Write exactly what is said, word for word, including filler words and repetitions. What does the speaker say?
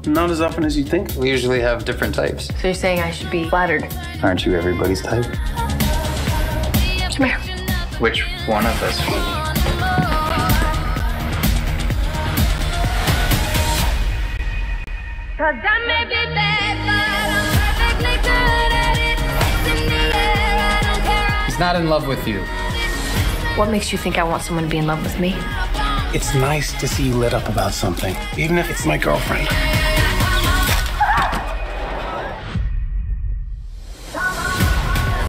Not as often as you think. We usually have different types. So you're saying I should be flattered? Aren't you everybody's type? Come here. Which one of us? Cause I may be bad, but I'm perfectly good at it. It's in the air, I don't care. He's not in love with you. What makes you think I want someone to be in love with me? It's nice to see you lit up about something, even if it's my girlfriend.